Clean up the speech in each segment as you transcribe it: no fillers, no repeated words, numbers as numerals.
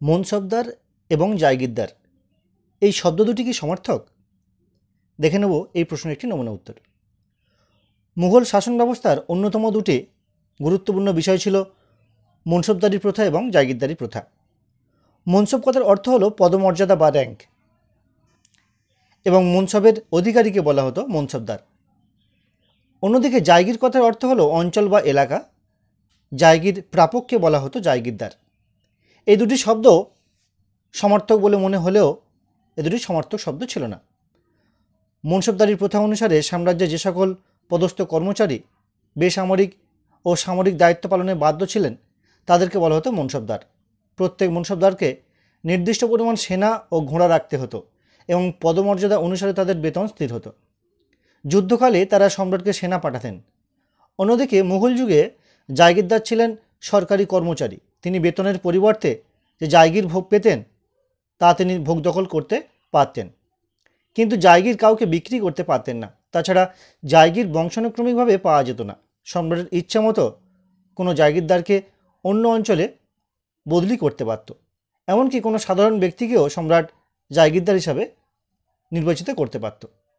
মনসবদার এবং জায়গিরদার এই শব্দ দুটি কি সমার্থক? দেখে নেব এই প্রশ্নের একটি নমুনা উত্তর। মুঘল শাসন ব্যবস্থার অন্যতম দুটি গুরুত্বপূর্ণ বিষয় ছিল মনসবদারি প্রথা এবং জায়গিরদারি প্রথা। মনসব কথার অর্থ হলো পদমর্যাদা বা র্যাঙ্ক, এবং মনসবের অধিকারীকে বলা হতো মনসবদার। অন্যদিকে জায়গির কথার অর্থ হলো অঞ্চল বা এলাকা, জায়গির প্রাপককে বলা হতো জায়গিরদার। এই দুটি শব্দ সমার্থক বলে মনে হলেও এ দুটি সমার্থক শব্দ ছিল না। মনসবদারির প্রথা অনুসারে সাম্রাজ্যে যে সকল পদস্থ কর্মচারী বেসামরিক ও সামরিক দায়িত্ব পালনে বাধ্য ছিলেন তাদেরকে বলা হতো মনসবদার। প্রত্যেক মনসবদারকে নির্দিষ্ট পরিমাণ সেনা ও ঘোড়া রাখতে হতো এবং পদমর্যাদা অনুসারে তাদের বেতন স্থির হতো। যুদ্ধকালে তারা সম্রাটকে সেনা পাঠাতেন। অন্যদিকে মুঘল যুগে জায়গিরদার ছিলেন সরকারি কর্মচারী। তিনি বেতনের পরিবর্তে যে জায়গির ভোগ পেতেন তা তিনি ভোগ দখল করতে পারতেন, কিন্তু জায়গির কাউকে বিক্রি করতে পারতেন না। তাছাড়া জায়গির বংশানুক্রমিকভাবে পাওয়া যেত না। সম্রাটের ইচ্ছা মতো কোনো জায়গিরদারকে অন্য অঞ্চলে বদলি করতে পারত। এমনকি কোনো সাধারণ ব্যক্তিকেও সম্রাট জায়গিরদার হিসাবে নির্বাচিত করতে পারত।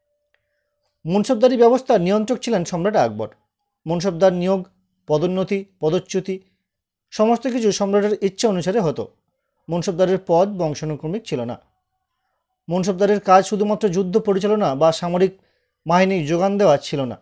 মনসবদারি ব্যবস্থার নিয়ন্ত্রক ছিলেন সম্রাট আকবর। মনসবদার নিয়োগ, পদোন্নতি, পদচ্যুতি সমস্ত কিছু সম্রাটের ইচ্ছা অনুসারে হতো। মনসবদারের পদ বংশানুক্রমিক ছিল না। মনসবদারের কাজ শুধুমাত্র যুদ্ধ পরিচালনা বা সামরিক বাহিনী যোগান দেওয়া ছিল না।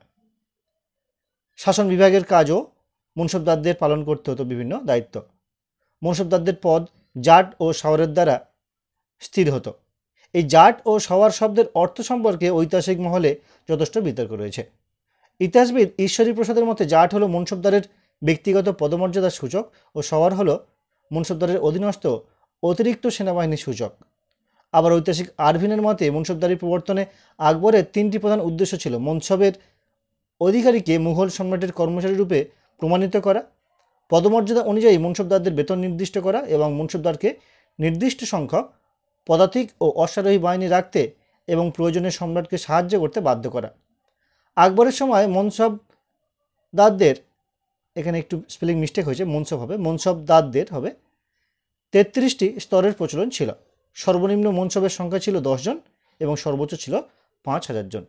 শাসন বিভাগের কাজও মনসবদারদের পালন করতে হতো বিভিন্ন দায়িত্ব। মনসবদারদের পদ জাট ও শওয়ারের দ্বারা স্থির হতো। এই জাট ও শওয়ার শব্দের অর্থ সম্পর্কে ঐতিহাসিক মহলে যথেষ্ট বিতর্ক রয়েছে। ইতিহাসবিদ ঈশ্বরী প্রসাদের মতে জাট হলো মনসবদারের ব্যক্তিগত পদমর্যাদার সূচক ও শওয়ার হলো মনসবদারের অধীনস্থ অতিরিক্ত সেনাবাহিনীর সূচক। আবার ঐতিহাসিক আরভিনের মতে মনসবদারি প্রবর্তনে আকবরের তিনটি প্রধান উদ্দেশ্য ছিল: মনসবের অধিকারীকে মুঘল সম্রাটের কর্মচারী রূপে প্রমাণিত করা, পদমর্যাদা অনুযায়ী মনসবদারদের বেতন নির্দিষ্ট করা এবং মনসবদারকে নির্দিষ্ট সংখ্যক পদাতিক ও অশ্বারোহী বাহিনী রাখতে এবং প্রয়োজনে সম্রাটকে সাহায্য করতে বাধ্য করা। আকবরের সময় মনসবদারদের, এখানে একটু স্পেলিং মিস্টেক হয়েছে, মনসবদারদের হবে 33টি স্তরের প্রচলন ছিল। সর্বনিম্ন মনসবের সংখ্যা ছিল 10 জন এবং সর্বোচ্চ ছিল 5000 জন।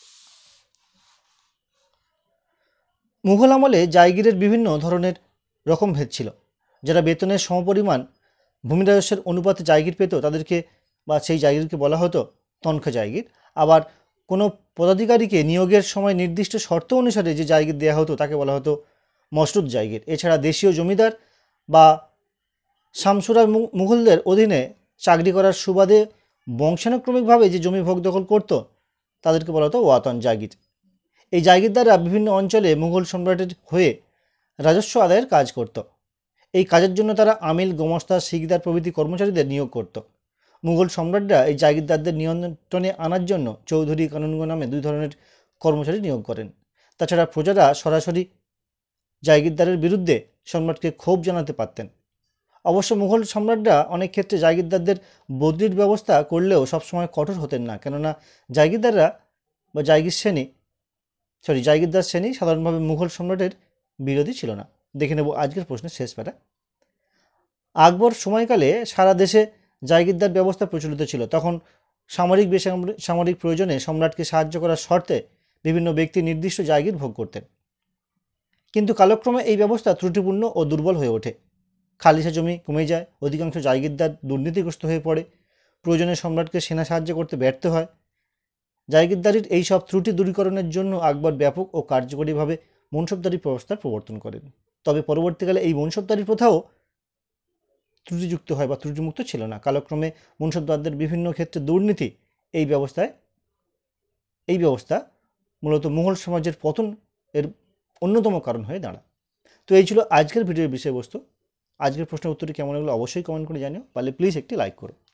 মুঘল আমলে জায়গিরের বিভিন্ন ধরনের রকমভেদ ছিল। যারা বেতনের সমপরিমাণ ভূমি রাজস্বের অনুপাতে জায়গির পেত তাদেরকে বা সেই জায়গিরকে বলা হতো তনখা জায়গির। আবার কোনো পদাধিকারীকে নিয়োগের সময় নির্দিষ্ট শর্ত অনুসারে যে জায়গির দেওয়া হতো তাকে বলা হতো মসরুদ জায়গির। এছাড়া দেশীয় জমিদার বা শামসুরা মুঘলদের অধীনে চাকরি করার সুবাদে বংশানুক্রমিকভাবে যে জমি ভোগ দখল করত তাদেরকে বলা হতো ওয়াতন জায়গির। এই জায়গিরদাররা বিভিন্ন অঞ্চলে মুঘল সম্রাটের হয়ে রাজস্ব আদায়ের কাজ করত। এই কাজের জন্য তারা আমিল, গোমস্তা, সিকদার প্রভৃতি কর্মচারীদের নিয়োগ করত। মুঘল সম্রাটরা এই জায়গিরদারদের নিয়ন্ত্রণে আনার জন্য চৌধুরী, কানুনগো নামে 2 ধরনের কর্মচারী নিয়োগ করেন। তাছাড়া প্রজারা সরাসরি জায়গিরদারের বিরুদ্ধে সম্রাটকে ক্ষোভ জানাতে পারতেন। অবশ্য মুঘল সম্রাটরা অনেক ক্ষেত্রে জায়গিরদারদের বদলির ব্যবস্থা করলেও সবসময় কঠোর হতেন না, কেননা জায়গিরদাররা বা জায়গিরদার শ্রেণী সাধারণভাবে মুঘল সম্রাটের বিরোধী ছিল না। দেখে নেব আজকের প্রশ্নের শেষ প্যারা। আকবর সময়কালে সারা দেশে জায়গিরদার ব্যবস্থা প্রচলিত ছিল। তখন সামরিক প্রয়োজনে সম্রাটকে সাহায্য করার শর্তে বিভিন্ন ব্যক্তি নির্দিষ্ট জায়গির ভোগ করতেন। কিন্তু কালক্রমে এই ব্যবস্থা ত্রুটিপূর্ণ ও দুর্বল হয়ে ওঠে। খালিসা জমি কমে যায়, অধিকাংশ জায়গিরদার দুর্নীতিগ্রস্ত হয়ে পড়ে, প্রয়োজনে সম্রাটকে সেনা সাহায্য করতে ব্যর্থ হয়। জায়গিরদারির এই সব ত্রুটি দূরীকরণের জন্য আকবর ব্যাপক ও কার্যকরীভাবে মনসবদারি ব্যবস্থার প্রবর্তন করেন। তবে পরবর্তীকালে এই মনসবদারি প্রথাও ত্রুটিযুক্ত হয় বা ত্রুটিমুক্ত ছিল না। কালক্রমে মনসবদারদের বিভিন্ন ক্ষেত্রে দুর্নীতি এই ব্যবস্থা মূলত মুঘল সমাজের পতন এর অন্যতম কারণ হয়ে দাঁড়ায়। তো এই ছিল আজকের ভিডিওর বিষয়বস্তু। আজকের প্রশ্নের উত্তরটি কেমন লাগলো অবশ্যই কমেন্ট করে জানিও, পারলে প্লিজ একটি লাইক করো।